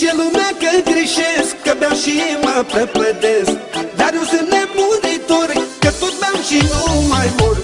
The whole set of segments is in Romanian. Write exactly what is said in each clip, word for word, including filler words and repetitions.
Zice lumea că greșesc, că beau și mă prăpădesc, dar eu sunt nemuritor, că tot beau și nu mai mor.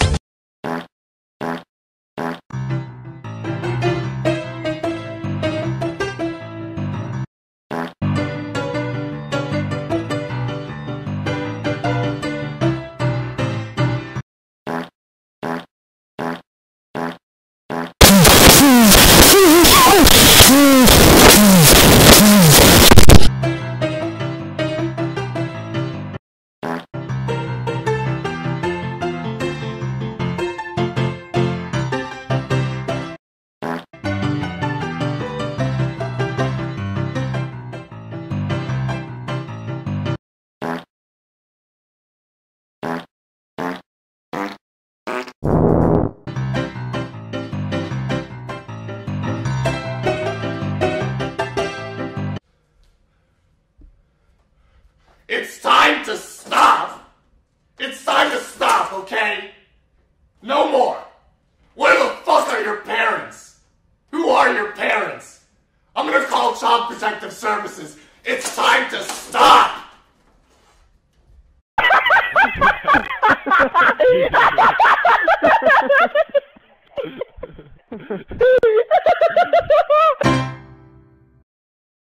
It's time to stop! It's time to stop, okay? No more! Where the fuck are your parents? Who are your parents? I'm gonna call Child Protective Services. It's time to stop!